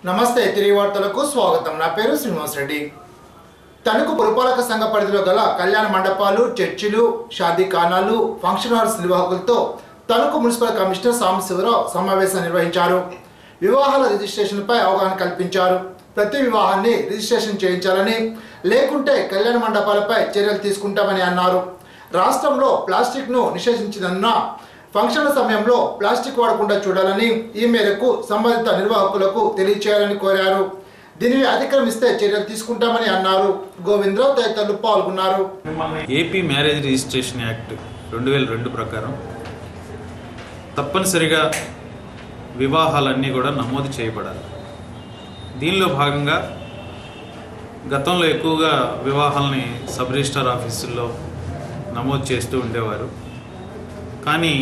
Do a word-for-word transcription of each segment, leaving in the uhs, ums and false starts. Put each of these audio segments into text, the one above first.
నమస్తే తిరిగి వార్తలకు స్వాగతం. నా పేరు శ్రీనివాస్ రెడ్డి. తణుకు పురపాలక సంఘ పరిధిలో గల కళ్యాణ మండపాలు, చర్చిలు, షాదీ ఖానాలు, ఫంక్షన్ హాల్స్ నిర్వాహకులతో తణుకు మున్సిపల్ కమిషనర్ సాంబశివరావు సమావేశం నిర్వహించారు. వివాహాల రిజిస్ట్రేషన్పై అవగాహన కల్పించారు. ప్రతి వివాహాన్ని రిజిస్ట్రేషన్ చేయించాలని, లేకుంటే కళ్యాణ మండపాలపై చర్యలు తీసుకుంటామని అన్నారు. రాష్ట్రంలో ప్లాస్టిక్ను నిషేధించినందున ఫంక్షన్ల సమయంలో ప్లాస్టిక్ వాడకుండా చూడాలని, ఈ మేరకు సంబంధిత నిర్వాహకులకు తెలియచేయాలని కోరారు. దీనిని అతిక్రమిస్తే చర్యలు తీసుకుంటామని అన్నారు. గోవిందరావు తదితరులు పాల్గొన్నారు. ఏపీ మ్యారేజ్ రిజిస్ట్రేషన్ యాక్ట్ రెండు వేల రెండు ప్రకారం తప్పనిసరిగా వివాహాలన్నీ కూడా నమోదు చేయబడాలి. దీనిలో భాగంగా గతంలో ఎక్కువగా వివాహాలని సబ్ రిజిస్ట్రార్ ఆఫీసుల్లో నమోదు చేస్తూ ఉండేవారు. కానీ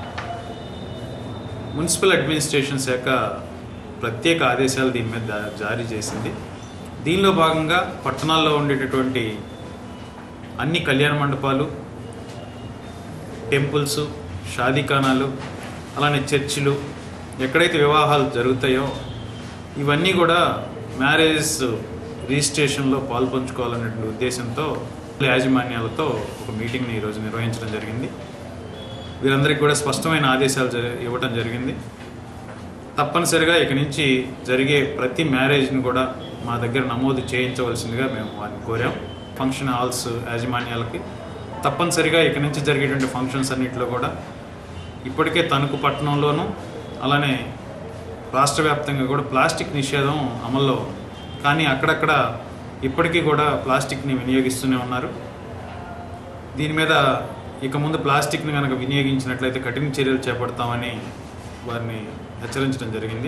మున్సిపల్ అడ్మినిస్ట్రేషన్ శాఖ ప్రత్యేక ఆదేశాలు దీని మీద జారీ చేసింది. దీనిలో భాగంగా పట్టణాల్లో ఉండేటటువంటి అన్ని కళ్యాణ మండపాలు, టెంపుల్స్, షాదీఖానాలు, అలానే చర్చిలు, ఎక్కడైతే వివాహాలు జరుగుతాయో ఇవన్నీ కూడా మ్యారేజ్ రిజిస్ట్రేషన్లో పాల్పంచుకోవాలనేటువంటి ఉద్దేశంతో యాజమాన్యాలతో ఒక మీటింగ్ని ఈరోజు నిర్వహించడం జరిగింది. వీరందరికీ కూడా స్పష్టమైన ఆదేశాలు ఇవ్వటం జరిగింది. తప్పనిసరిగా ఇక నుంచి జరిగే ప్రతి మ్యారేజ్ని కూడా మా దగ్గర నమోదు చేయించవలసిందిగా మేము వారిని కోరాం. ఫంక్షన్ హాల్స్ యాజమాన్యాలకి తప్పనిసరిగా ఇక నుంచి జరిగేటువంటి ఫంక్షన్స్ అన్నింటిలో కూడా ఇప్పటికే తణుకు పట్టణంలోనూ అలానే రాష్ట్ర వ్యాప్తంగా కూడా ప్లాస్టిక్ నిషేధం అమల్లో, కానీ అక్కడక్కడ ఇప్పటికీ కూడా ప్లాస్టిక్ని వినియోగిస్తూనే ఉన్నారు. దీని మీద ఇక ముందు ప్లాస్టిక్ని కనుక వినియోగించినట్లయితే కఠిన చర్యలు చేపడతామని వారిని హెచ్చరించడం జరిగింది.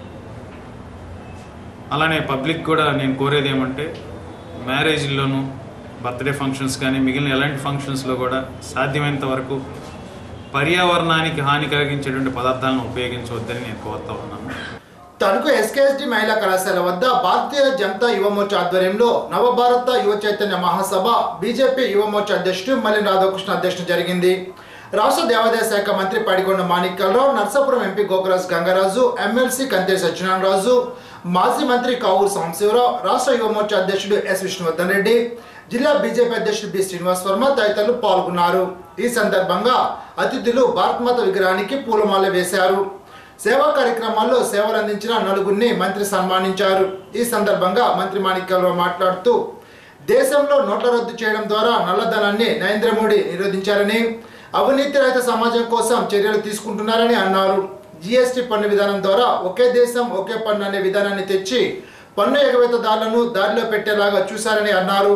అలానే పబ్లిక్ కూడా నేను కోరేది ఏమంటే, మ్యారేజ్లోనూ బర్త్డే ఫంక్షన్స్ కానీ మిగిలిన ఎలాంటి ఫంక్షన్స్లో కూడా సాధ్యమైనంత వరకు పర్యావరణానికి హాని కలిగించేటువంటి పదార్థాలను ఉపయోగించవద్దని నేను కోరుతా ఉన్నాను. తణుకు ఎస్కేఎస్డి మహిళా కళాశాల వద్ద భారతీయ జనతా యువమోర్చా ఆధ్వర్యంలో నవభారత యువ చైతన్య మహాసభ బీజేపీ యువమోర్చా అధ్యక్షుడు మల్లిన రాధాకృష్ణ అధ్యక్షత జరిగింది. రాష్ట్ర దేవాదాయ శాఖ మంత్రి పడికొండ మాణిక్యాలరావు, నర్సాపురం ఎంపీ గోకరాజు గంగరాజు, ఎమ్మెల్సీ కంతే సత్యనారాయణ రాజు, మాజీ మంత్రి కావూరు సాంబశివరావు, రాష్ట్ర యువమోర్చా అధ్యక్షుడు ఎస్ విష్ణువర్ధన్ రెడ్డి, జిల్లా బీజేపీ అధ్యక్షుడు బి శ్రీనివాస్ వర్మ తదితరులు పాల్గొన్నారు. ఈ సందర్భంగా అతిథులు భారతమాత విగ్రహానికి పూలమాల వేశారు. సేవా కార్యక్రమాల్లో సేవలు అందించిన నలుగురిని మంత్రి సన్మానించారు. ఈ సందర్భంగా మంత్రి మాణిక్యాలరావు మాట్లాడుతూ, దేశంలో నోట్ల రద్దు చేయడం ద్వారా నల్లధనాన్ని నరేంద్ర మోడీ నిరోధించారని, అవినీతి రహిత సమాజం కోసం చర్యలు తీసుకుంటున్నారని అన్నారు. జిఎస్టీ పన్ను విధానం ద్వారా ఒకే దేశం ఒకే పన్ను అనే విధానాన్ని తెచ్చి పన్ను ఎగవేతదారులను దారిలో పెట్టేలాగా చూశారని అన్నారు.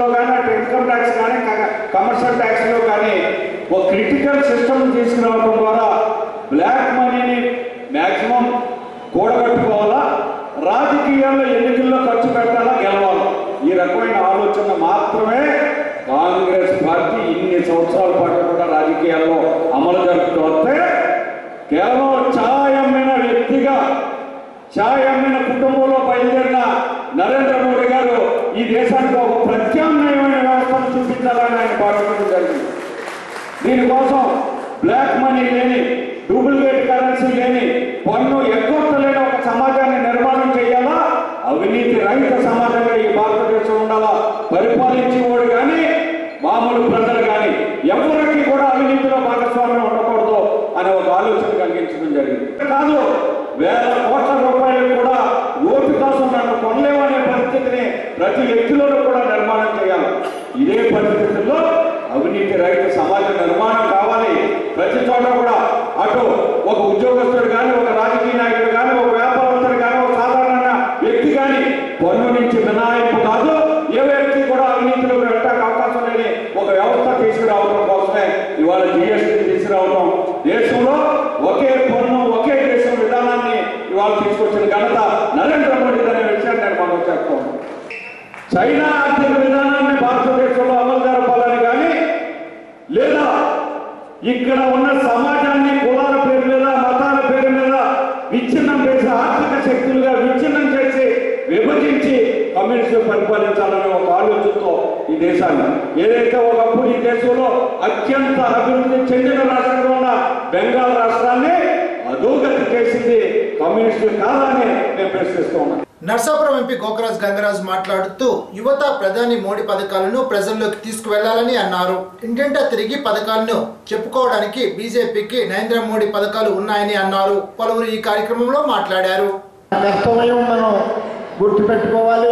కమర్షియల్ ట్యాక్స్ లో కానీ ఒక క్రిటికల్ సిస్టమ్ తీసుకురావడం ద్వారా బ్లాక్ మనీని మ్యాక్సిమం కూడగట్టుకోవాలా, రాజకీయాల్లో ఎన్నికల్లో ఖర్చు పెట్టాలా, గెలవాలా, ఈ రకమైన ఆలోచన మాత్రమే కాంగ్రెస్ పార్టీ ఇన్ని సంవత్సరాల పాటు కూడా రాజకీయాల్లో అమలు జరుపుతూ వస్తే, కేవలం ఛాయ్ అమ్మిన వ్యక్తిగా, ఛాయ్ అమ్మిన కుటుంబంలో బయలుదేరిన నరేంద్ర మోడీ గారు ఈ దేశానికి ఒక ప్రత్యామ్నాయమైన వ్యవస్థను చూపించాలని ఆయన భావించడం జరిగింది. దీనికోసం బ్లాక్ మనీ లేని, డూప్లికేట్ కరెన్సీ లేని, పన్ను ఎగ్గొట్టలేని ఒక సమాజాన్ని నిర్మాణం చేయాలా, అవినీతి రహిత సమాజంగా ఈ భారతదేశం ఉండాలా, పరిపాలించేవాడు కానీ మామూలు ప్రజలు కానీ ఎవరికి కూడా అవినీతిలో భాగస్వామ్యం ఉండకూడదు అనే ఒక ఆలోచన కలిగించడం జరిగింది. కాదు, వేల కోట్ల రూపాయలు కూడా ఓటు కోసం నన్ను కొనలేమనే పరిస్థితిని ప్రతి వ్యక్తిలోనూ కూడా నిర్మాణం చేయాలి. ఇదే పరిస్థితుల్లో అవినీతి రహిత సమాజ నిర్మాణం కావాలి. ప్రతి చోట కూడా అటు ఒక ఉద్యోగస్తుడు కానీ, ఒక రాజకీయ నాయకుడు కానీ, ఒక వ్యాపారస్తుడు కానీ, ఒక సాధారణ వ్యక్తి కానీ పన్ను నుంచి మినహాయింపు కాదు, ఏ వ్యక్తి కూడా అవినీతిలో వెళ్ళడానికి అవకాశం లేని ఒక వ్యవస్థ తీసుకురావడం కోసమే ఇవాళ జిఎస్టీ తీసుకురావడం, దేశంలో ఒకే పన్ను ఒకే దేశం విధానాన్ని ఇవాళ తీసుకొచ్చిన ఘనత నరేంద్ర మోడీ అనే విషయాన్ని నేను మనం చెప్తాను. చైనా ఆర్థిక విధానాన్ని భారతదేశంలో అమలు జరపాలని కానీ, లేదా ఇక్కడ ఉన్న సమాజాన్ని కులాల పేరు మీద, మతాల పేరు మీద విచ్ఛిన్నం చేసి, ఆర్థిక శక్తులుగా విచ్ఛిన్నం చేసి, విభజించి కమ్యూనిస్టు పరిపాలించాలనే ఒక ఆలోచనతో ఈ దేశాన్ని, ఏదైతే ఒకప్పుడు ఈ దేశంలో అత్యంత అభివృద్ధి చెందిన రాష్ట్రంలో ఉన్న బెంగాల్ రాష్ట్రాన్ని అధోగతి చేసింది కమ్యూనిస్టులు కాదా అని నేను ప్రశ్నిస్తూ ఉన్నాను. నర్సాపురం ఎంపీ గోకరాజ్ గంగరాజు మాట్లాడుతూ యువత ప్రధాని మోడీ పథకాలను ప్రజల్లోకి తీసుకువెళ్లాలని అన్నారు. ఇంటింటా తిరిగి పథకాలను చెప్పుకోవడానికి బీజేపీకి నరేంద్ర మోడీ పథకాలు ఉన్నాయని అన్నారు. పలువురు ఈ కార్యక్రమంలో మాట్లాడారు. కర్తవ్యం మనం గుర్తుపెట్టుకోవాలి.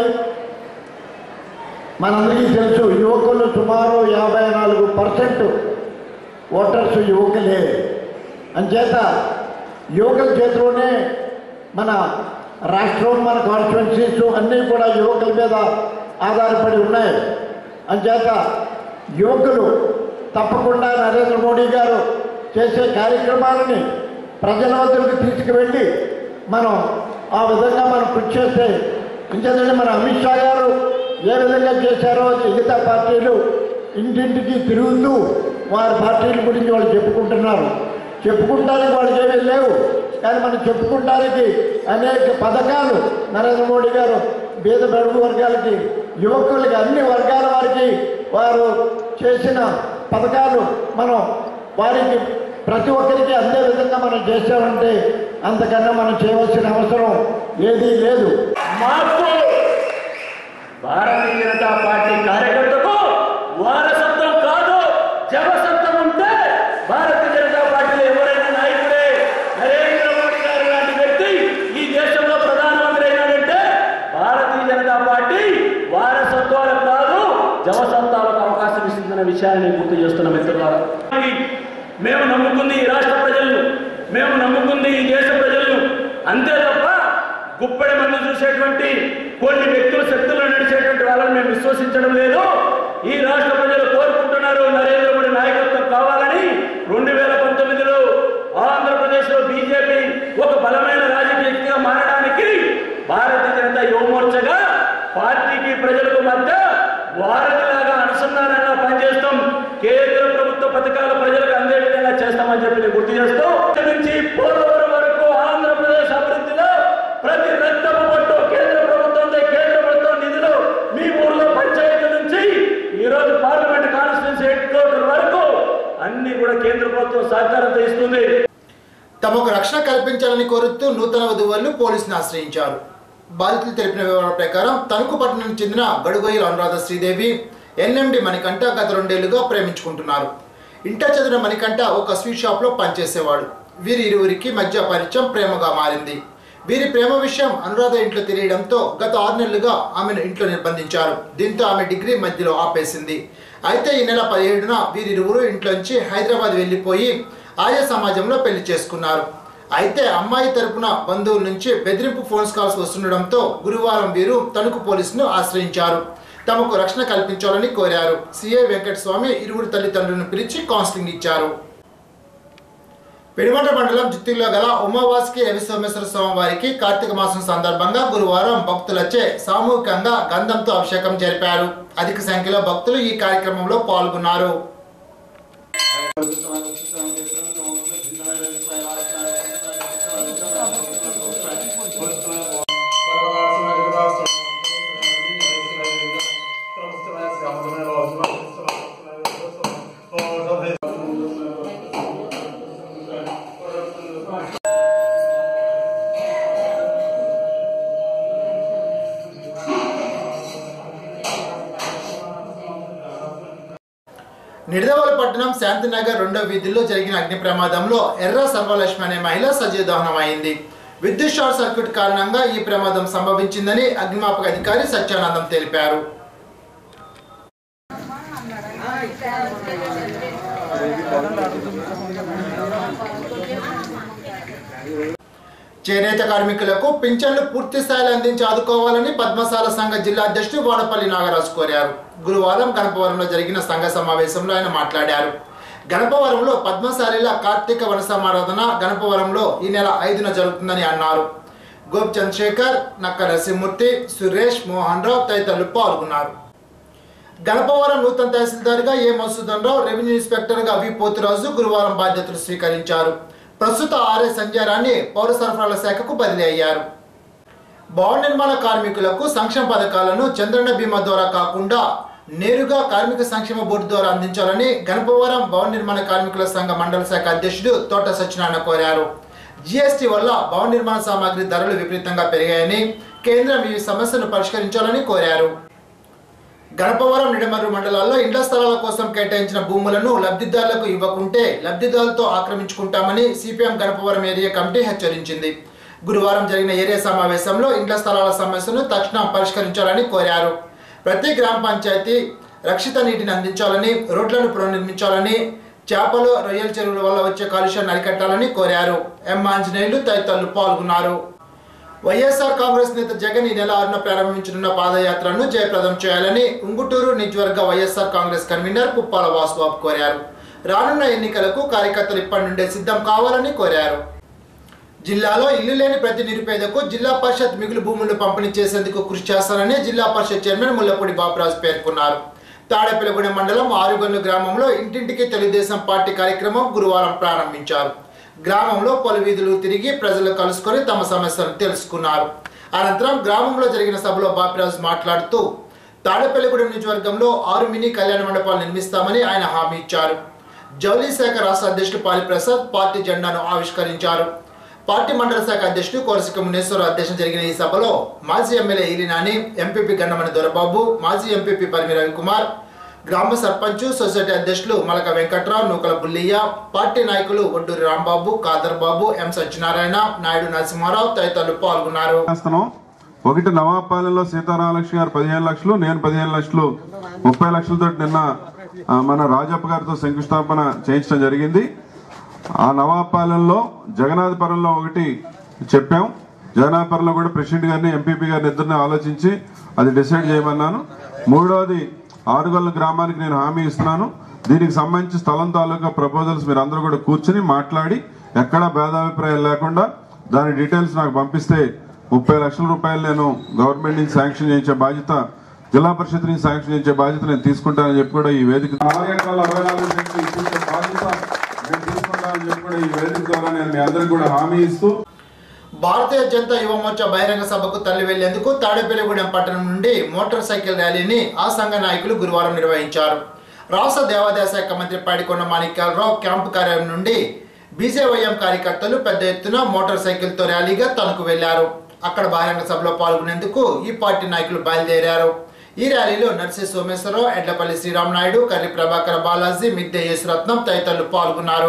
మనందరికీ తెలుసు, యువకులు సుమారు యాభై నాలుగు పర్సెంట్ ఓటర్స్ యువకులే. అంచేత యువకుల చేతిలోనే మన రాష్ట్రం, మన కాన్స్టిట్యున్సీస్ అన్నీ కూడా యువకుల మీద ఆధారపడి ఉన్నాయి. అంచేత యువకులు తప్పకుండా నరేంద్ర మోడీ గారు చేసే కార్యక్రమాలని ప్రజల వద్దకు తీసుకువెళ్ళి మనం ఆ విధంగా మనం కృషి చేస్తే, ఇంకేంటంటే మన అమిత్ షా గారు ఏ విధంగా చేశారో మిగతా పార్టీలు ఇంటింటికి తిరుగుతూ వారి పార్టీల గురించి వాళ్ళు చెప్పుకుంటున్నారు. చెప్పుకుంటానికి వాళ్ళకి ఏమీ లేవు, కానీ మనం చెప్పుకుంటానికి అనేక పథకాలు నరేంద్ర మోడీ గారు పేద బడుగు వర్గాలకి, యువకులకి, అన్ని వర్గాల వారికి వారు చేసిన పథకాలు మనం వారికి ప్రతి ఒక్కరికి అందే విధంగా మనం చేసామంటే అంతకన్నా మనం చేయవలసిన అవసరం ఏదీ లేదు. మాకు భారతీయ జనతా పార్టీ కార్యకర్తకు వారసత్వం కాదు, జవసత్వం ఉంటే భారతీయ జనతా పార్టీలో ఎవరైనా నాయకుడే నరేంద్ర మోడీ గారు లాంటి వ్యక్తి ఈ దేశంలో ప్రధానమంత్రి అయినాడంటే భారతీయ జనతా పార్టీ వారసత్వాలకు కాదు, జవసత్వాలకు అవకాశం ఇస్తుందన్న విషయాన్ని గుర్తు చేస్తున్న మిత్రులారా, మేము నమ్ముకుంది ఈ రాష్ట్ర ప్రజలను, మేము నమ్ముకుంది ఈ దేశ ప్రజలను. అంతే తప్ప గుప్పడి మంది చూసేటువంటి కొన్ని వ్యక్తుల శక్తులను నడిచేటువంటి వాళ్ళని మేము విశ్వసించడం లేదు. ఈ రాష్ట్ర ప్రజలు కోరుకుంటున్నారు నరేంద్ర మోడీ నాయకత్వం కావాలని. రెండు వేల పంతొమ్మిదిలో ఆంధ్రప్రదేశ్లో బీజేపీ ఒక బలమైన రాజకీయ శక్తిగా మారడానికి భారతీయ జనతా యువమోర్చగా పార్టీకి ప్రజలకు మధ్య వారధిలాగా అనుసంధానంగా పనిచేస్తాం. కేంద్ర ప్రభుత్వ పథకాలు ప్రజలకు అందే విధంగా చేస్తామని చెప్పి నేను గుర్తు చేస్తూ, నుంచి పోలవరం వరకు ఆంధ్రప్రదేశ్ అభివృద్ధిలో ప్రతి రక్తపు పట్టు కేంద్ర ప్రభుత్వంతో, కేంద్ర ప్రభుత్వం నిధులు మీ ఊర్లో పంచాయతీ నుంచి ఈ రోజు పార్లమెంట్ కాన్స్టిట్యూన్సీ హెడ్ క్వార్టర్ వరకు అన్ని కూడా కేంద్ర ప్రభుత్వం సహకారంతో ఇస్తుంది. తమకు రక్షణ కల్పించాలని కోరుతూ నూతన వధువులు పోలీసును ఆశ్రయించారు. బాధితులు తెలిపిన వివరాల ప్రకారం తణుకు పట్టణానికి చెందిన గడుగొయ్యల అనురాధ శ్రీదేవి ఎన్ఎండి మణికంఠ గత రెండేళ్లుగా ప్రేమించుకుంటున్నారు. ఇంటర్ చదివిన మణికంఠ ఒక స్వీట్ షాప్లో పనిచేసేవాడు. వీరి ఇరువురికి మధ్య పరిచయం ప్రేమగా మారింది. వీరి ప్రేమ విషయం అనురాధ ఇంట్లో తెలియడంతో గత ఆరు నెలలుగా ఆమెను ఇంట్లో నిర్బంధించారు. దీంతో ఆమె డిగ్రీ మధ్యలో ఆపేసింది. అయితే ఈ నెల పదిహేడున వీరిరువురు ఇంట్లోంచి హైదరాబాద్ వెళ్ళిపోయి ఆయా సమాజంలో పెళ్లి చేసుకున్నారు. అయితే అమ్మాయి తరపున బంధువుల నుంచి బెదిరింపు ఫోన్ కాల్స్ వస్తుండడంతో గురువారం వీరు తణుకు పోలీసును ఆశ్రయించారు. తమకు రక్షణ కల్పించాలని కోరారు. సిఐ వెంకటస్వామి ఇరువురు తల్లిదండ్రులను పిలిచి కౌన్సిలింగ్ ఇచ్చారు. పెనుమంట మండలం జిత్తిలో గల ఉమావాస్కి రవి సోమేశ్వర స్వామి వారికి కార్తీక మాసం సందర్భంగా గురువారం భక్తులచే సామూహికంగా గంధంతో అభిషేకం జరిపారు. అధిక సంఖ్యలో భక్తులు ఈ కార్యక్రమంలో పాల్గొన్నారు. నిడదవోలు పట్టణం శాంతినగర్ రెండో వీధిలో జరిగిన అగ్ని ప్రమాదంలో ఎర్ర సర్వలక్ష్మి అనే మహిళ సజీవ దహనం అయింది. విద్యుత్ షార్ట్ సర్క్యూట్ కారణంగా ఈ ప్రమాదం సంభవించిందని అగ్నిమాపక అధికారి సత్యానందం తెలిపారు. చేనేత కార్మికులకు పింఛన్లు పూర్తి స్థాయిలో అందించి ఆదుకోవాలని పద్మశాల సంఘ జిల్లా అధ్యక్షుడు వాడపల్లి నాగరాజు కోరారు. గురువారం గణపవరంలో జరిగిన సంఘ సమావేశంలో ఆయన మాట్లాడారు. గణపవరంలో పద్మశాలిల కార్తీక వన సమారాధన గణపవరంలో ఈ నెల ఐదున జరుగుతుందని అన్నారు. గోప్ చంద్రశేఖర్, నక్క నరసింహమూర్తి, సురేష్, మోహన్ రావు తదితరులు పాల్గొన్నారు. గణపవరం నూతన తహసీల్దార్గా ఏ మసూదన్ రావు, రెవెన్యూ ఇన్స్పెక్టర్గా వి పోతురాజు గురువారం బాధ్యతలు స్వీకరించారు. ప్రస్తుత ఆర్ఏ సంజయారాన్ని పౌర సరఫరాల శాఖకు బదిలీ అయ్యారు. భవన నిర్మాణ కార్మికులకు సంక్షేమ పథకాలను చంద్రన్న బీమా ద్వారా కాకుండా నేరుగా కార్మిక సంక్షేమ బోర్డు ద్వారా అందించాలని గణపవరం భవన నిర్మాణ కార్మికుల సంఘ మండల శాఖ అధ్యక్షుడు తోట సత్యనారాయణ కోరారు. జీఎస్టీ వల్ల భవన నిర్మాణ సామాగ్రి ధరలు విపరీతంగా పెరిగాయని కేంద్రం ఈ సమస్యను పరిష్కరించాలని కోరారు. గణపవరం నిడమర్రు మండలాల్లో ఇండ్ల స్థలాల కోసం కేటాయించిన భూములను లబ్ధిదారులకు ఇవ్వకుంటే లబ్ధిదారులతో ఆక్రమించుకుంటామని సిపిఎం గణపవరం ఏరియా కమిటీ హెచ్చరించింది. గురువారం జరిగిన ఏరియా సమావేశంలో ఇండ్ల స్థలాల సమస్యను తక్షణం పరిష్కరించాలని కోరారు. ప్రతి గ్రామ పంచాయతీ రక్షిత నీటిని అందించాలని, రోడ్లను పునర్నిర్మించాలని, చేపలు రొయ్యల చెరువుల వల్ల వచ్చే కాలుష్యాన్ని అరికట్టాలని కోరారు. ఎం ఆంజనేయులు తదితరులు పాల్గొన్నారు. వైఎస్ఆర్ కాంగ్రెస్ నేత జగన్ ఈ నెల ఆరున ప్రారంభించనున్న పాదయాత్రను జయప్రదం చేయాలని ఉంగుటూరు నియోజకవర్గ YSR Congress convenor Puppala Vasubabu కోరారు. రానున్న ఎన్నికలకు కార్యకర్తలు ఇప్పటి నుండే సిద్ధం కావాలని కోరారు. జిల్లాలో ఇల్లు లేని ప్రతి నిరుపేదకు జిల్లా పరిషత్ మిగులు భూములు పంపిణీ చేసేందుకు కృషి చేస్తారని జిల్లా పరిషత్ చైర్మన్ ముల్లపూడి బాపురాజు పేర్కొన్నారు. తాడేపల్లిగూడెం మండలం ఆరుగొల్లు గ్రామంలో ఇంటింటికి తెలుగుదేశం పార్టీ కార్యక్రమం గురువారం ప్రారంభించారు. గ్రామంలో పలు వీధులు తిరిగి ప్రజలు కలుసుకొని తమ సమస్యలను తెలుసుకున్నారు. అనంతరం గ్రామంలో జరిగిన సభలో బాపిరాజు మాట్లాడుతూ తాడేపల్లిగూడెం నియోజకవర్గంలో ఆరు మినీ కళ్యాణ మండపాలు నిర్మిస్తామని ఆయన హామీ ఇచ్చారు. జౌలీ శాఖ రాష్ట్ర అధ్యక్షుడు పాలిప్రసాద్ పార్టీ జెండాను ఆవిష్కరించారు. పార్టీ మండల శాఖ అధ్యక్షుడు కోరసిక మునేశ్వరరావు అధ్యక్షత జరిగిన ఈ సభలో మాజీ ఎమ్మెల్యే ఈలినాని, ఎంపీపీ గన్నమని దొరబాబు, మాజీ ఎంపీపీ పరిమి రవికుమార్, గ్రామ సర్పంచ్ సొసైటీ అధ్యక్షులు మలక వెంకట్రావు, నూకల బుల్లియ్య, పార్టీ నాయకులు ఒడ్డూరి రాంబాబు, కాదర్ బాబు, ఎం సత్యనారాయణ, నాయుడు నరసింహారావు తదితరులు పాల్గొన్నారు. ఒకటి నవాపాలెంలో సీతారామలక్ష్మి గారు పదిహేను లక్షలు, నేను పదిహేను లక్షలు, ముప్పై లక్షలతో నిన్న మన రాజప్ప గారితో శంకుస్థాపన చేయించడం జరిగింది. ఆ నవాపాలెంలో జగన్నాథపురంలో ఒకటి చెప్పాం. జగన్నాథపురంలో కూడా ప్రెసిడెంట్ గారిని, ఎంపీపీ గారిని ఇద్దరిని ఆలోచించి అది డిసైడ్ చేయమన్నాను. మూడవది ఆరుగొల్ల గ్రామానికి నేను హామీ ఇస్తున్నాను. దీనికి సంబంధించి స్థలం తాలూకా ప్రపోజల్స్ మీరు అందరూ కూడా కూర్చుని మాట్లాడి ఎక్కడా భేదాభిప్రాయం లేకుండా దాని డీటెయిల్స్ నాకు పంపిస్తే ముప్పై లక్షల రూపాయలు నేను గవర్నమెంట్ నుంచి శాంక్షన్ చేయించే బాధ్యత, జిల్లా పరిషత్ నుంచి శాంక్షన్ చేయించే బాధ్యత నేను తీసుకుంటానని చెప్పి కూడా ఈ వేదిక ఆరు ఎకరాల అరవై నాలుగు సెంట్లు ఇప్పించే బాధ్యత నేను తీసుకుంటానని చెప్పి కూడా ఈ వేదిక ద్వారా నేను మీ అందరికి కూడా హామీ ఇస్తూ భారతీయ జనతా యువ మోర్చా బహిరంగ సభకు తరలి వెళ్లేందుకు తాడేపల్లిగూడెం పట్టణం నుండి మోటార్ సైకిల్ ర్యాలీని ఆ సంఘ నాయకులు గురువారం నిర్వహించారు. రాష్ట్ర దేవాదాయ శాఖ మంత్రి పాడికొండ మాణిక్యాలరావు క్యాంపు కార్యాలయం నుండి బీజేవైఎం కార్యకర్తలు పెద్ద ఎత్తున మోటార్ సైకిల్తో ర్యాలీగా తణుకు వెళ్లారు. అక్కడ బహిరంగ సభలో పాల్గొనేందుకు ఈ పార్టీ నాయకులు బయలుదేరారు. ఈ ర్యాలీలో నర్సి సోమేశ్వరరావు, ఎడ్లపల్లి శ్రీరామ్ నాయుడు, కర్రి ప్రభాకర్ బాలాజీ, మిద్దె యేసురత్నం తదితరులు పాల్గొన్నారు.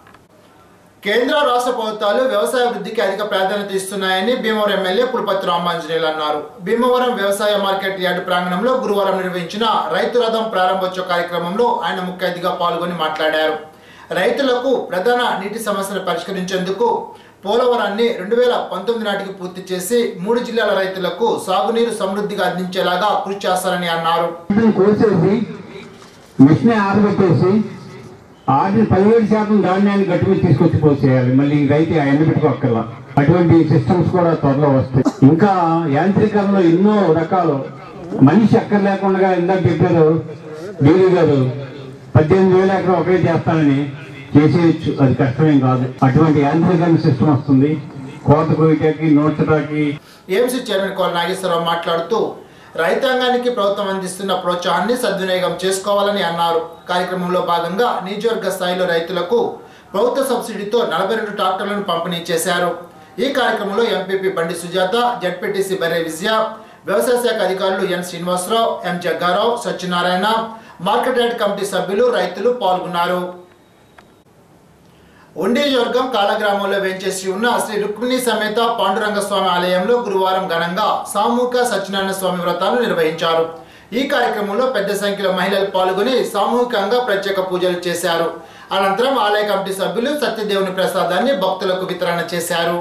కేంద్ర రాష్ట్ర ప్రభుత్వాలు వ్యవసాయ వృద్ధికి అధిక ప్రాధాన్యత ఇస్తున్నాయని భీమవరం ఎమ్మెల్యే పులపర్తి రామాంజనేయులు అన్నారు. భీమవరం వ్యవసాయ మార్కెట్ యార్డు ప్రాంగణంలో గురువారం నిర్వహించిన రైతు రథం ప్రారంభోత్సవ కార్యక్రమంలో ఆయన ముఖ్య అతిథిగా పాల్గొని మాట్లాడారు. రైతులకు ప్రధాన నీటి సమస్యను పరిష్కరించేందుకు పోలవరాన్ని రెండు వేల పంతొమ్మిది నాటికి పూర్తి చేసి మూడు జిల్లాల రైతులకు సాగునీరు సమృద్ధిగా అందించేలాగా కృషి చేస్తారని అన్నారు. ఆరు పదిహేడు శాతం ధాన్యాన్ని గట్టుమీద తీసుకొచ్చి పోసేయాలి. మళ్ళీ రైతు ఎండ పెట్టుకోక్కర్లా. అటువంటి సిస్టమ్స్ కూడా త్వరలో వస్తాయి. ఇంకా యాంత్రీకరణలో ఎన్నో రకాలు మనిషి అక్కర్ లేకుండా ఇందాక చెప్పారు డీలీ గారు పద్దెనిమిది వేల ఎకరం ఒకే చేస్తానని చేసేయచ్చు. అది కష్టమేం కాదు. అటువంటి యాంత్రీకరణ సిస్టమ్ వస్తుంది. కోత కోయటానికి నోచటానికి. ఏఎంసీ చైర్మన్ కోల నాగేశ్వరరావు మాట్లాడుతూ రైతాంగానికి ప్రభుత్వం అందిస్తున్న ప్రోత్సాహాన్ని సద్వినియోగం చేసుకోవాలని అన్నారు. కార్యక్రమంలో భాగంగా నియోజకవర్గ స్థాయిలో రైతులకు ప్రభుత్వ సబ్సిడీతో నలభై రెండు ట్రాక్టర్లను పంపిణీ చేశారు. ఈ కార్యక్రమంలో ఎంపీపీ బండి సుజాత, జడ్పీటీసీ బర్రె విజయ, వ్యవసాయ శాఖ అధికారులు N Srinivasarao, M Jaggarao, Satyanarayana, market yard committee సభ్యులు, రైతులు పాల్గొన్నారు. ఉండివర్గం కాళగ్రామంలో వేంచేసి ఉన్న శ్రీ రుక్మిణి సమేత పాండురంగ స్వామి ఆలయంలో గురువారం ఘనంగా సామూహిక సత్యనారాయణ స్వామి వ్రతాలు నిర్వహించారు. ఈ కార్యక్రమంలో పెద్ద సంఖ్యలో మహిళలు పాల్గొని సామూహికంగా ప్రత్యేక పూజలు చేశారు. అనంతరం ఆలయ కమిటీ సభ్యులు సత్యదేవుని ప్రసాదాన్ని భక్తులకు వితరణ చేశారు.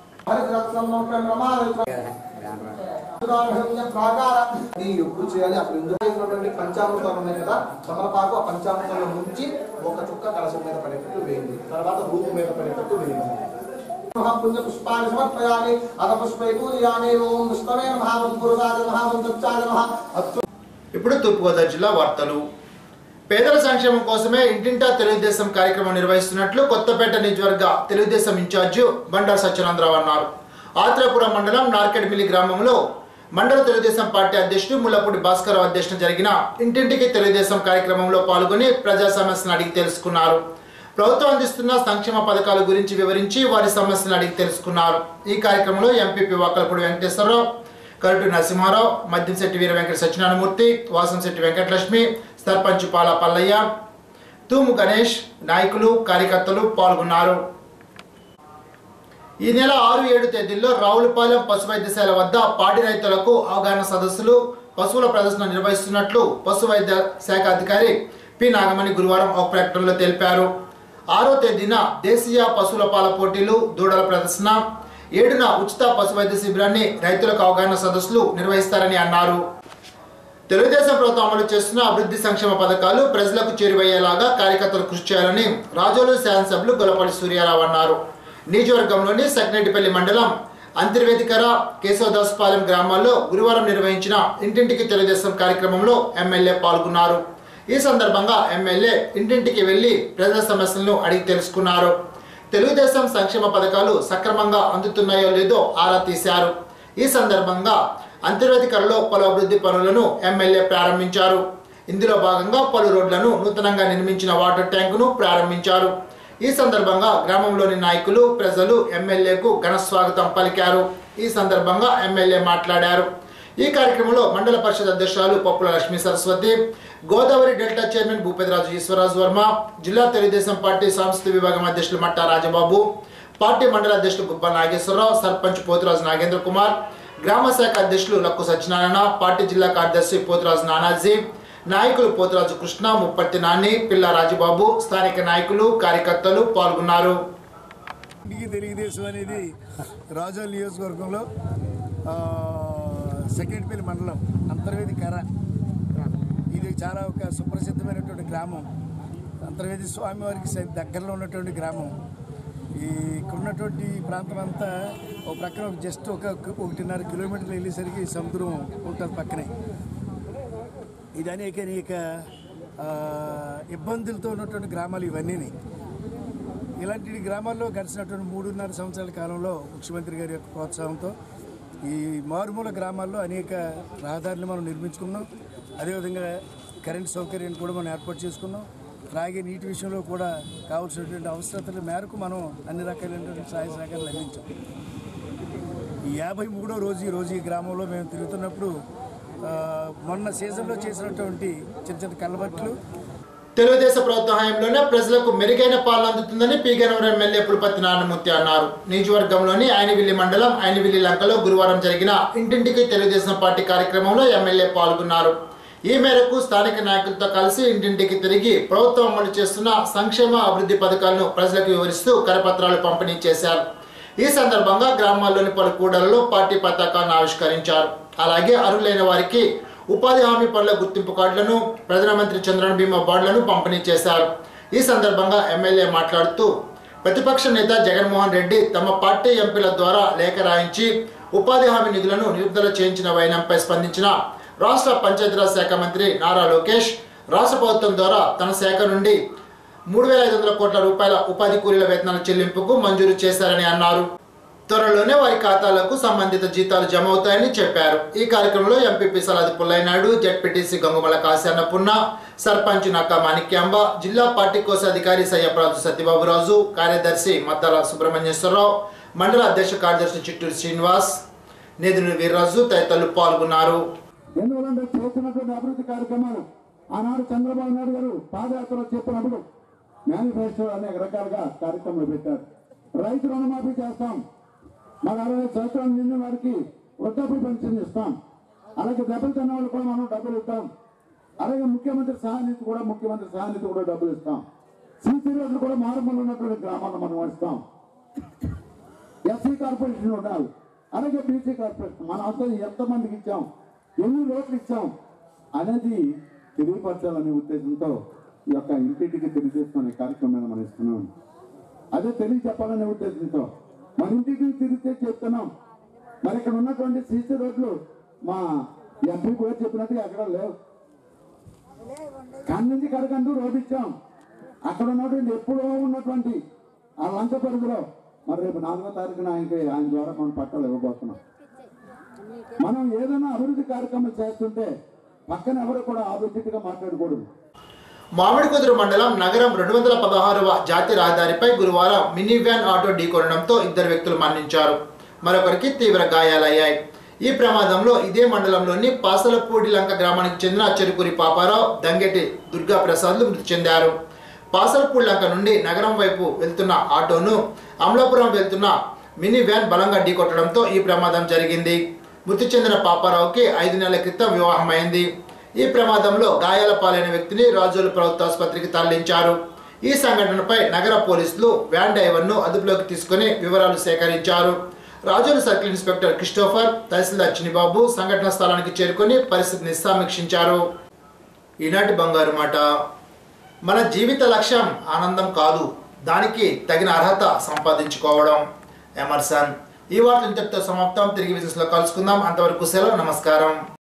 ఎప్పుడు చేయాలి అక్కడ ఇందులో పంచామృతాలు ఉన్నాయి కదా, తమలపాకు ఆ పంచామృతంలో ముంచి ఒక చుక్క కలశం మీద పడేటట్టు వేయండి. తర్వాత రూపు మీద పడేటట్టు వేయండి. పుణ్య పుష్పాన్ని సమర్పయామి అథ పుష్పై పూజయామి. ఓం విష్ణవే నమః, ఓం పురుషాయ నమః, ఓం దత్తాయ నమః. ఇప్పుడు తూర్పుగోదావరి జిల్లా వార్తలు. పేదల సంక్షేమం కోసమే ఇంటింటా తెలుగుదేశం కార్యక్రమం నిర్వహిస్తున్నట్లు కొత్తపేట నియోజకవర్గ తెలుగుదేశం ఇన్ఛార్జి బండారు సత్యనారాయణరావు అన్నారు. ఆత్రేపురం మండలం నార్కెడ్మిల్లి గ్రామంలో మండల తెలుగుదేశం పార్టీ అధ్యక్షుడు ముల్లపూడి భాస్కర్ అధ్యక్షతన జరిగిన ఇంటింటికి తెలుగుదేశం కార్యక్రమంలో పాల్గొని ప్రజా సమస్యలను అడిగి తెలుసుకున్నారు. ప్రభుత్వం అందిస్తున్న సంక్షేమ పథకాల గురించి వివరించి వారి సమస్యలను అడిగి తెలుసుకున్నారు. ఈ కార్యక్రమంలో ఎంపీపీ వాకలపూడి వెంకటేశ్వరరావు, కరటు నరసింహారావు, మద్యంశెట్టి వీర వెంకట సత్యనారాయణమూర్తి, వాసంశెట్టి వెంకటలక్ష్మి, సర్పంచ్ పాల పల్లయ్య, తూము గణేష్, నాయకులు, కార్యకర్తలు పాల్గొన్నారు. ఈ నెల ఆరు ఏడు తేదీల్లో రావులపాలెం పశు వైద్యశాల వద్ద పాడి రైతులకు అవగాహన సదస్సులు, పశువుల ప్రదర్శన నిర్వహిస్తున్నట్లు పశు వైద్య శాఖ అధికారి పి నాగమణి గురువారం ఒక ప్రకటనలో తెలిపారు. ఆరో తేదీన దేశీయ పశువుల పాల పోటీలు, దూడల ప్రదర్శన, ఏడున ఉచిత పశు వైద్య శిబిరాన్ని రైతులకు అవగాహన సదస్సులు నిర్వహిస్తారని అన్నారు. తెలుగుదేశం ప్రభుత్వం అమలు చేస్తున్న అభివృద్ధి సంక్షేమ పథకాలు ప్రజలకు చేరువయ్యేలాగా కార్యకర్తలు కృషి చేయాలని రాజోలు శాసనసభ్యులు గొల్లపల్లి సూర్యారావు అన్నారు. నియోజకవర్గంలోని సగ్నేటిపల్లి మండలం అంతర్వేదికర, కేశవదాసుపాలెం గ్రామాల్లో గురువారం నిర్వహించిన ఇంటింటికి తెలుగుదేశం కార్యక్రమంలో ఎమ్మెల్యే పాల్గొన్నారు. ఈ సందర్భంగా ఎమ్మెల్యే ఇంటింటికి వెళ్లి ప్రజల సమస్యలను అడిగి తెలుసుకున్నారు. తెలుగుదేశం సంక్షేమ పథకాలు సక్రమంగా అందుతున్నాయో లేదో ఆరా తీశారు. ఈ సందర్భంగా అంతర్వేదికరలో పలు అభివృద్ధి పనులను ఎమ్మెల్యే ప్రారంభించారు. ఇందులో భాగంగా పలు రోడ్లను నూతనంగా నిర్మించిన వాటర్ ట్యాంకును ప్రారంభించారు. ఈ సందర్భంగా గ్రామంలోని నాయకులు, ప్రజలు ఎమ్మెల్యేకు ఘన స్వాగతం పలికారు. ఈ సందర్భంగా ఎమ్మెల్యే మాట్లాడారు. ఈ కార్యక్రమంలో మండల పరిషత్ అధ్యక్షురాలు పప్పుల లక్ష్మీ సరస్వతి, గోదావరి డెల్టా చైర్మన్ భూపతిరాజు ఈశ్వరరాజు వర్మ, జిల్లా తెలుగుదేశం పార్టీ సాంస్కృతిక విభాగం అధ్యక్షులు మట్టా రాజబాబు, పార్టీ మండల అధ్యక్షులు గుబ్బ నాగేశ్వరరావు, సర్పంచ్ పోతురాజు నాగేంద్ర కుమార్, గ్రామ శాఖ అధ్యక్షులు లక్కు సత్యనారాయణ, పార్టీ జిల్లా కార్యదర్శి పోతురాజు నానాజీ, నాయకులు పోతురాజు కృష్ణ, ముప్పత్తి నాని, పిల్ల రాజబాబు, స్థానిక నాయకులు, కార్యకర్తలు పాల్గొన్నారు. తెలుగుదేశం అనేది రాజోల్ నియోజకవర్గంలో సెకండ్పల్లి మండలం అంతర్వేది కర, ఇది చాలా ఒక సుప్రసిద్ధమైనటువంటి గ్రామం. అంతర్వేది స్వామివారికి దగ్గరలో ఉన్నటువంటి గ్రామం. ఈ ఇక్కడ ఉన్నటువంటి ప్రాంతం అంతా ఒక ప్రక్కన ఒక జస్ట్ ఒక ఒకటిన్నర కిలోమీటర్లు వెళ్ళేసరికి సముద్రం ఉంటుంది పక్కనే. ఇది అనేక అనేక ఇబ్బందులతో ఉన్నటువంటి గ్రామాలు ఇవన్నీ. ఇలాంటి గ్రామాల్లో గడిచినటువంటి మూడున్నర సంవత్సరాల కాలంలో ముఖ్యమంత్రి గారి యొక్క ప్రోత్సాహంతో ఈ మారుమూల గ్రామాల్లో అనేక రహదారులు మనం నిర్మించుకున్నాం. అదేవిధంగా కరెంట్ సౌకర్యాన్ని కూడా మనం ఏర్పాటు చేసుకున్నాం. త్రాగే నీటి విషయంలో కూడా కావాల్సినటువంటి అవసరతల మేరకు మనం అన్ని రకాలైనటువంటి సహాయ సహకారాలు అందించాం. ఈ యాభై మూడో రోజు ఈ రోజు ఈ గ్రామంలో మేము తిరుగుతున్నప్పుడు మొన్న సీజన్లో చేసినటువంటి చిన్న చిన్న కలబట్లు. తెలుగుదేశం ప్రభుత్వ హయాంలోనే ప్రజలకు మెరుగైన పాలన అందుతుందని పీగనవరం ఎమ్మెల్యే పులపతి నారాయణమూర్తి అన్నారు. నియోజకవర్గంలోని ఐనవిల్లి మండలం ఐనవిల్లి లంకలో గురువారం జరిగిన ఇంటింటికి తెలుగుదేశం పార్టీ కార్యక్రమంలో ఎమ్మెల్యే పాల్గొన్నారు. ఈ మేరకు స్థానిక నాయకులతో కలిసి ఇంటింటికి తిరిగి ప్రభుత్వం అమలు చేస్తున్న సంక్షేమ అభివృద్ధి పథకాలను ప్రజలకు వివరిస్తూ కరపత్రాలు పంపిణీ చేశారు. ఈ సందర్భంగా గ్రామాల్లోని పలు కూడలలో పార్టీ పతాకాలను ఆవిష్కరించారు. అలాగే అర్హులైన వారికి ఉపాధి హామీ పనుల గుర్తింపు కార్డులను, ప్రధానమంత్రి చంద్రన బీమా బాండ్లను పంపిణీ చేశారు. ఈ సందర్భంగా ఎమ్మెల్యే మాట్లాడుతూ ప్రతిపక్ష నేత జగన్మోహన్ రెడ్డి తమ పార్టీ ఎంపీల ద్వారా లేఖ రాయించి ఉపాధి హామీ నిధులను నిలుపుదల చేయించిన వైనంపై స్పందించిన రాష్ట్ర పంచాయతీరాజ్ శాఖ మంత్రి నారా లోకేష్ రాష్ట్ర ప్రభుత్వం ద్వారా తన శాఖ నుండి మూడు వేల ఐదు వందల కోట్ల రూపాయల ఉపాధి కూలీల వేతనాల చెల్లింపుకు మంజూరు చేశారని అన్నారు. త్వరలోనే వారి ఖాతాలకు సంబంధిత జీతాలు జమ అవుతాయని చెప్పారు. ఈ కార్యక్రమంలో ఎంపీపీ సలాది పుల్లయ్యనాయుడు, జెడ్పీటీసీ గంగుమల కాశాన్నపున్న, సర్పంచ్ నక్క మాణిక్యాంబ, జిల్లా పార్టీ కోశాధికారి సయ్యప్రాజు సత్యబాబురాజు, కార్యదర్శి మద్దల సుబ్రహ్మణ్యేశ్వరరావు, మండల అధ్యక్ష కార్యదర్శి చిట్టూరు శ్రీనివాస్, నేదుని వీర్రాజు తదితరులు పాల్గొన్నారు. ఎందువల్ల చేస్తున్నటువంటి అభివృద్ధి కార్యక్రమాలు ఆనాడు చంద్రబాబు నాయుడు గారు పాదయాత్రలో చెప్పినప్పుడు మేనిఫెస్టో అనేక రకాలుగా కార్యక్రమాలు పెట్టారు. రైతు రుణమాఫీ చేస్తాం, మన అరవై సంవత్సరాలు నిండిన వారికి వృద్ధాప్య పెన్షన్ ఇస్తాం, అలాగే దెబ్బలు తిన్న వాళ్ళు కూడా మనం డబ్బులు ఇస్తాం, అలాగే ముఖ్యమంత్రి సహాయనిధి కూడా ముఖ్యమంత్రి సహాయనిధి కూడా డబ్బులు ఇస్తాం, సీసీ రోడ్లు కూడా మారుమూల ఉన్నటువంటి గ్రామాల్లో మనం ఇస్తాం, ఎస్సీ కార్పొరేషన్ ఉండాలి, అలాగే బీసీ కార్పొరేషన్ మన అంతా ఎంతమందికి ఇచ్చాం, ఎన్ని రోడ్లు ఇచ్చాం అనేది తెలియపరచాలనే ఉద్దేశంతో ఈ యొక్క ఇంటింటికి తెలియజేసుకునే కార్యక్రమాన్ని మనం ఇస్తున్నాం. అదే తెలియ చెప్పాలనే ఉద్దేశంతో మన ఇంటికి తిరిగితే చెప్తున్నాం. మరి ఇక్కడ ఉన్నటువంటి సీసీ రోడ్లు మా ఎంపీ కూడా చెప్పినట్టుగా అక్కడ లేవు. కాని నుంచి కడకంటూ రోడ్డు ఇచ్చాం. అక్కడ ఉన్నటువంటి ఎప్పుడో ఉన్నటువంటి ఆ లంక పరిధిలో మరి రేపు నాలుగో తారీఖున ఆయనకి ఆయన ద్వారా మనం పట్టాలు ఇవ్వబోతున్నాం. మనం ఏదైనా అభివృద్ధి కార్యక్రమం చేస్తుంటే పక్కన ఎవరు కూడా అభివృద్ధిగా మాట్లాడకూడదు. మామిడికుదురు మండలం నగరం రెండు వందల పదహారవ జాతీయ రహదారిపై గురువారం మినీ వ్యాన్ ఆటో ఢీకొనడంతో ఇద్దరు వ్యక్తులు మరణించారు. మరొకరికి తీవ్ర గాయాలయ్యాయి. ఈ ప్రమాదంలో ఇదే మండలంలోని పాసలపూడి లంక గ్రామానికి చెందిన చెరుకూరి పాపారావు, దంగెటి దుర్గా ప్రసాద్లు మృతి చెందారు. పాసలపూడి లంక నుండి నగరం వైపు వెళ్తున్న ఆటోను అమలాపురం వెళ్తున్న మినీ వ్యాన్ బలంగా ఢీకొట్టడంతో ఈ ప్రమాదం జరిగింది. మృతి చెందిన పాపారావుకి ఐదు నెలల క్రితం వివాహమైంది. ఈ ప్రమాదంలో గాయాల పాలైన వ్యక్తిని రాజోలు ప్రభుత్వ ఆసుపత్రికి తరలించారు. ఈ సంఘటనపై నగర పోలీసులు వ్యాన్ డ్రైవర్ను అదుపులోకి తీసుకుని వివరాలు సేకరించారు. Razole circle inspector Christopher, tahsildar Chinibabu సంఘటన స్థలానికి చేరుకొని పరిస్థితిని సమీక్షించారు. ఈనాటి బంగారు మాట. మన జీవిత లక్ష్యం ఆనందం కాదు, దానికి తగిన అర్హత సంపాదించుకోవడం. ఎమర్సన్. ఈ వార్త ఇంతటితో సమాప్తం. తిరిగి విజయస్లో కలుసుకుందాం. అంతవరకు సెలవు. నమస్కారం.